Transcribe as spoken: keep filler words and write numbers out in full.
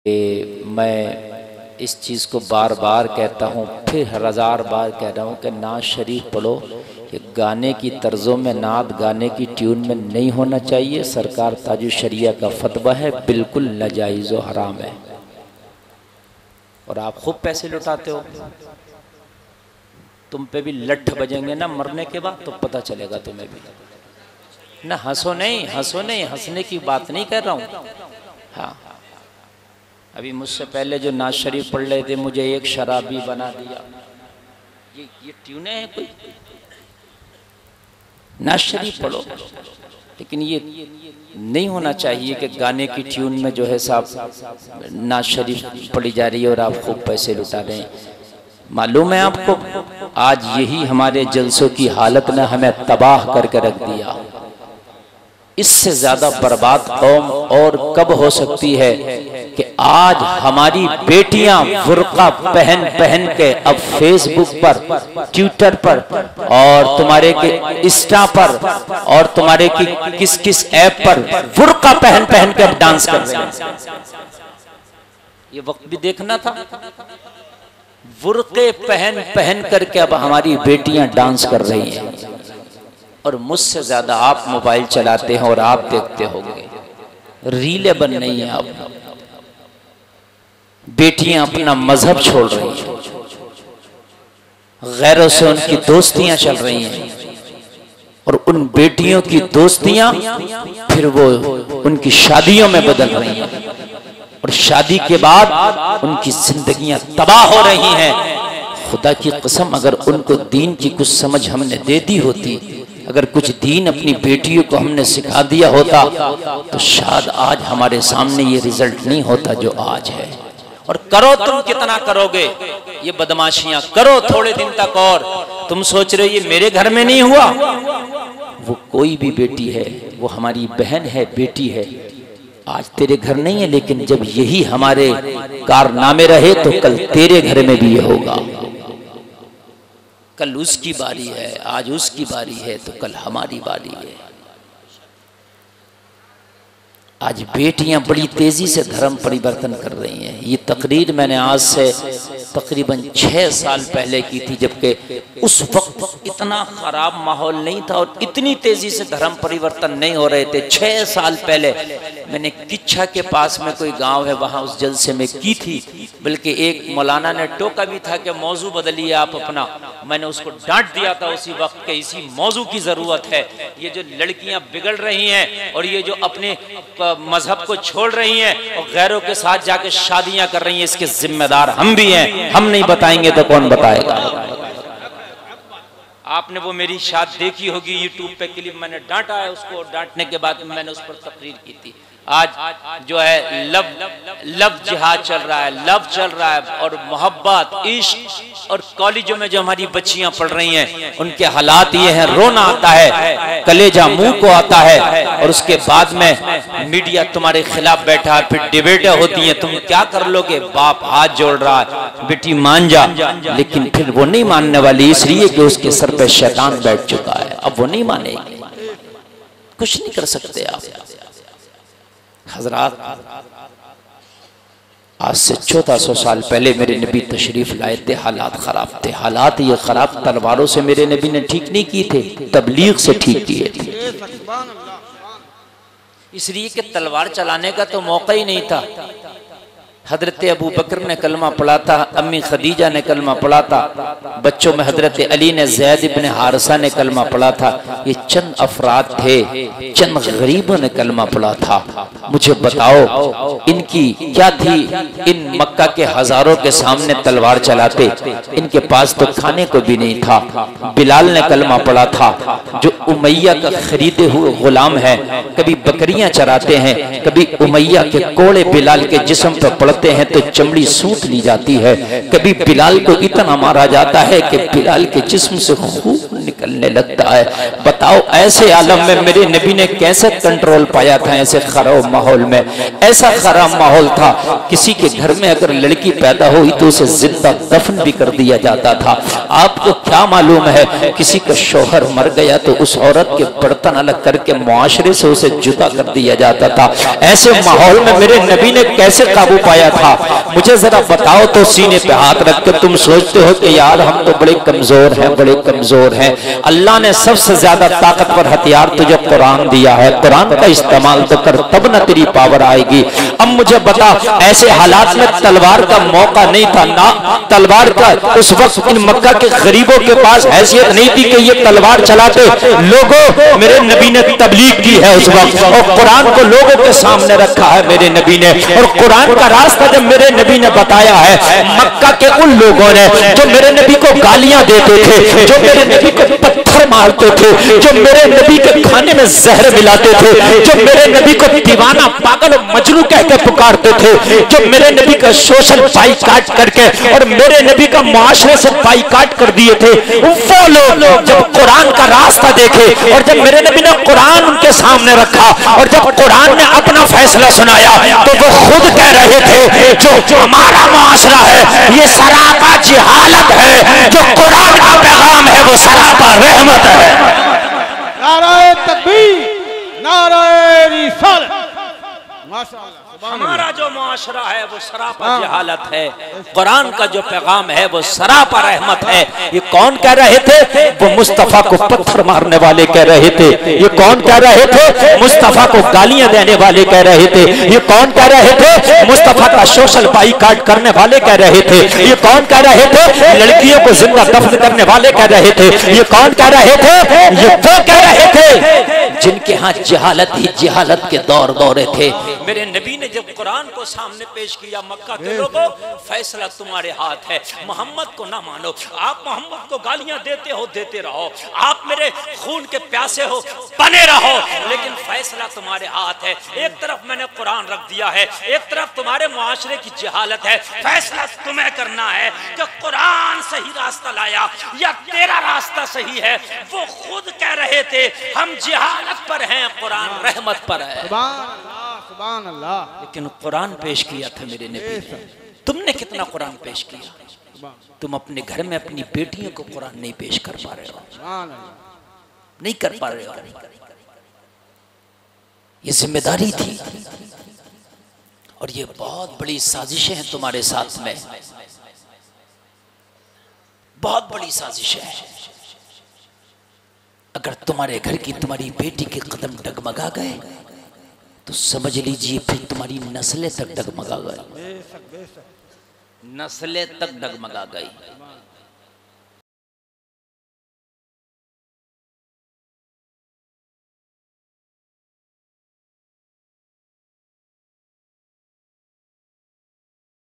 میں اس چیز کو بار بار کہتا ہوں، پھر ہزار بار کہہ رہا ہوں کہ نعت شریف پڑھو کہ گانے کی طرزوں میں نعت گانے کی ٹیون میں نہیں ہونا چاہیے۔ سرکار تاج الشریعہ کا فتویٰ ہے، بالکل ناجائز و حرام ہے، اور آپ خوب پیسے لٹاتے ہو۔ تم پہ بھی لٹھ بجیں گے نا مرنے کے بعد تو پتہ چلے گا تمہیں بھی۔ نہ ہنسو نہیں، ہنسو نہیں، ہنسنے کی بات نہیں کر رہا ہوں۔ ہاں ابھی مجھ سے پہلے جو نعت شریف پڑھ رہے تھے، مجھے ایک شرابی بنا دیا۔ یہ یہ ٹیونیں ہیں کوئی؟ نعت شریف پڑھو، لیکن یہ نہیں ہونا چاہیے کہ گانے کی ٹیون میں جو ہے صاحب نعت شریف پڑھی جا رہی ہے اور آپ خوب پیسے لٹا رہے ہیں۔ معلوم ہے آپ کو، آج یہی ہمارے جلسوں کی حالت نے ہمیں تباہ کر کے رکھ دیا۔ اس سے زیادہ برباد قوم اور کب ہو سکتی ہے کہ آج ہماری بیٹیاں برقع پہن پہن کے اب فیس بک پر، ٹویٹر پر اور تمہارے کے انسٹا پر اور تمہارے کی کس کس ایپ پر برقع پہن پہن کے اب ڈانس کر رہے ہیں۔ یہ وقت بھی دیکھنا تھا، برقعے پہن پہن کر کے اب ہماری بیٹیاں ڈانس کر رہی ہیں، اور مجھ سے زیادہ آپ موبائل چلاتے ہیں اور آپ دیکھتے ہوں گے۔ ریلیں بن رہی ہیں، اب بیٹیاں اپنا مذہب چھوڑ رہی ہیں، غیروں سے ان کی دوستیاں چل رہی ہیں، اور ان بیٹیوں کی دوستیاں پھر وہ ان کی شادیوں میں بدل رہی ہیں، اور شادی کے بعد ان کی زندگیاں تباہ ہو رہی ہیں۔ خدا کی قسم، اگر ان کو دین کی کچھ سمجھ ہم نے دے دی ہوتی، اگر کچھ دین اپنی بیٹیوں کو ہم نے سکھا دیا ہوتا، تو شاید آج ہمارے سامنے یہ رزلٹ نہیں ہوتا جو آج ہے۔ اور کرو تم کتنا کرو گے یہ بدماشیاں، کرو تھوڑے دن تک، اور تم سوچ رہے یہ میرے گھر میں نہیں ہوا۔ وہ کوئی بھی بیٹی ہے، وہ ہماری بہن ہے، بیٹی ہے، آج تیرے گھر نہیں ہے، لیکن جب یہی ہمارے کارنامے رہے تو کل تیرے گھر میں بھی یہ ہوگا۔ کل اس کی باری ہے، آج اس کی باری ہے تو کل ہماری باری ہے۔ آج بیٹیاں بڑی تیزی سے دھرم پریورتن کر رہی ہیں۔ یہ تقریر میں نے آج سے تقریباً چھ سال پہلے کی تھی، جبکہ اس وقت اتنا خراب ماحول نہیں تھا اور اتنی تیزی سے دھرم پریورتن نہیں ہو رہے تھے۔ چھ سال پہلے میں نے کچھا کے پاس میں کوئی گاؤں ہے، وہاں اس جلسے میں کی تھی، بلکہ ایک مولانا نے ٹوکا بھی تھا کہ موضوع بدلیے آپ اپنا۔ میں نے اس کو ڈانٹ دیا تھا اسی وقت کہ اسی موضوع کی ضرورت ہے۔ یہ جو لڑکیاں بگڑ رہی ہیں اور یہ جو اپنے مذہب کو چھوڑ رہی ہیں اور غیروں کے ساتھ جا کے شادیاں کر رہی ہیں، اس کے ذمہ دار ہم بھی ہیں۔ ہم نہیں بتائیں گے تو کون بتائے گا؟ آپ نے وہ میری شاد دیکھی ہوگی یوٹیوب پہ کلپ، میں نے ڈانٹا ہے اس کو، ڈانٹنے کے بعد میں نے اس پر تقریر کی تھی۔ آج جو ہے لب لب جہاد چل رہا ہے، لب چل رہا ہے، اور محبت، عشق، اور کالجوں میں جو ہماری بچیاں پڑھ رہی ہیں ان کے حالات یہ ہیں، رونا آتا ہے، کلیجہ منہ کو آتا ہے، اور اس کے بعد میں میڈیا تمہارے خلاف بیٹھا ہے، پھر ڈیبیٹیں ہوتی ہیں، تم کیا کر لو گے؟ باپ ہاتھ جوڑ رہا ہے، بیٹی مان جا، لیکن پھر وہ نہیں ماننے والی، اس لیے کہ اس کے سر پہ شیطان بیٹھ چکا ہے، اب وہ نہیں مانے گی، کچھ نہیں کر سکتے آپ۔ حضرات، آج سے چودہ سو سال پہلے میرے نبی تشریف لائے تھے، حالات خراب تھے۔ حالات یہ خراب تلواروں سے میرے نبی نے ٹھیک نہیں کی تھے، تبلیغ سے ٹھیک کیے تھے، اس لیے کہ تلوار چلانے کا تو موقع ہی نہیں تھا۔ حضرت ابو بکر نے کلمہ پڑھا تھا، امی خدیجہ نے کلمہ پڑھا تھا، بچوں میں حضرت علی نے، زید ابن حارثہ نے کلمہ پڑھا تھا۔ یہ چند افراد تھے، چند غریبوں نے کلمہ پڑھا تھا۔ مجھے بتاؤ ان کی کیا تھی؟ ان مکہ کے ہزاروں کے سامنے تلوار چلاتے، ان کے پاس تو کھانے کو بھی نہیں تھا۔ بلال نے کلمہ پڑھا تھا، جو امیہ کا خریدے ہوئے غلام ہے، کبھی بکریاں چراتے ہیں، کبھی امیہ کے کوڑے بلال کے جسم پر پڑھتے ہیں تو چمڑی سوٹ لی جاتی ہے، کبھی بلال کو اتنا مارا جاتا ہے کہ بلال کے جسم سے خون نکلنے لگتا ہے۔ بتاؤ ایسے عالم میں میرے نبی نے کیسے کنٹرول پایا تھا؟ ایسے خراب ماحول میں، ایسا خراب ماحول تھا کسی کے گھر میں اگر لڑکی پیدا ہوئی تو اسے زندہ دفن بھی کر دیا جاتا تھا۔ آپ کو کیا معلوم ہے کسی کا شوہر مر گیا تو اس عورت کے برتن الگ کر کے معاشرے سے اسے جدا کر دیا جاتا تھا۔ ایسے ماحول میں میرے نبی نے کیسے قابو پایا تھا؟ مجھے ذرا بتاؤ تو سینے پہ ہاتھ رکھ کے۔ تم سوچتے ہو کہ یار ہم تو بڑے کمزور ہیں، بڑے کمزور ہیں۔ اللہ نے سب سے زیادہ طاقتور ہتھیار تجھے قرآن دیا ہے، قرآن کا استعمال تو کر تب نہ تیری پاور آئے گی۔ اب مجھے بتا، ایسے حالات میں تلوار کا موقع نہیں تھا نا، تلوار کا اس وقت ان مکہ کے غریبوں کے پاس حیثیت نہیں تھی کہ یہ تلوار چلاتے۔ لوگوں میرے نبی نے تبلیغ کی ہے اس وقت، اور قرآن کو لوگوں کے سامنے رکھا ہے میرے نبی نے، اور قرآن کا راستہ جب میرے نبی نے بتایا ہے، مکہ کے ان لوگوں نے جو میرے نبی کو گالیاں دیتے تھے، جو میرے نبی کو پتھر مارتے تھے، جو میرے نبی کے کھانے میں زہر ملاتے تھے، جو میرے نبی کو دیوانہ پاگل و مجنون کہہ کے پکارتے تھے، جو میرے نبی کا سوشل بائی کاٹ کر کے اور میرے نبی کا معاشرے سے بائی کاٹ کر دیے تھے، وہ لوگ جب قرآن کا راستہ دیکھے اور جب میرے نبی نے قرآن ان کے سامنے رکھا اور جب قرآن نے اپنا فیصلہ سنایا تو وہ خود کہہ رہے تھے جو ہمارا معاشرہ ہے یہ سراپا جہالت ہے، جو قرآن کا پیغام ہے وہ سراپا رحمت ہے۔ نعرہ تکبیر، نعرہ رسالت، ماشاءاللہ۔ ہمارا جو معاشرہ ہے وہ سراپا جہالت ہے، قرآن کا جو پیغام ہے وہ سراپا رحمت ہے۔ یہ کون کہہ رہے تھے؟ وہ مصطفیٰ کو پتھر مارنے والے کہہ رہے تھے۔ یہ کون کہہ رہے تھے؟ مصطفیٰ کو گالیاں دینے والے کہہ رہے تھے۔ یہ کون کہہ رہے تھے؟ مصطفیٰ کا سوشل بائی کاٹ کرنے والے کہہ رہے تھے۔ یہ کون کہہ رہے تھے؟ لڑکیوں کو زندہ دفن کرنے والے کہہ رہے تھے۔ یہ کون کہہ رہے تھے؟ یہ وہ کہہ رہے تھے جن کے ہاں جہالت ہی جہالت کے دور دورے تھے۔ میرے نبی نے جب قرآن کو سامنے پیش کیا، مکہ کے لوگوں فیصلہ تمہارے ہاتھ ہے، محمد کو نہ مانو، آپ محمد کو گالیاں دیتے ہو دیتے رہو، آپ میرے خون کے پیاسے ہو بنے رہو، لیکن فیصلہ تمہارے ہاتھ ہے۔ ایک طرف میں نے قرآن رکھ دیا ہے، ایک طرف تمہارے معاشرے کی جہالت ہے، فیصلہ تمہیں کرنا ہے کہ قرآن صحیح راستہ لایا یا تیرا راستہ صحیح ہے۔ وہ خود کہہ رہے تھے ہم جہالت پر ہیں، قرآن رحمت پر ہے۔ سبحان اللہ، سبحان اللہ۔ لیکن قرآن پیش کیا تھا میرے نبی نے۔ تم نے کتنا قرآن پیش کیا؟ تم اپنے گھر میں اپنی بیٹیوں کو قرآن نہیں پیش کر پا رہے ہو، نہیں کر پا رہے ہو۔ یہ ذمہ داری تھی اور یہ بہت بڑی سازشیں ہیں تمہارے ساتھ میں، بہت بڑی سازشیں ہیں۔ اگر تمہارے گھر کی تمہاری بیٹی کے قدم ڈگمگا گئے تو سمجھ لیجئے پھر تمہاری نسلیں تک ڈگمگا گئے، نسلیں تک ڈگمگا گئی۔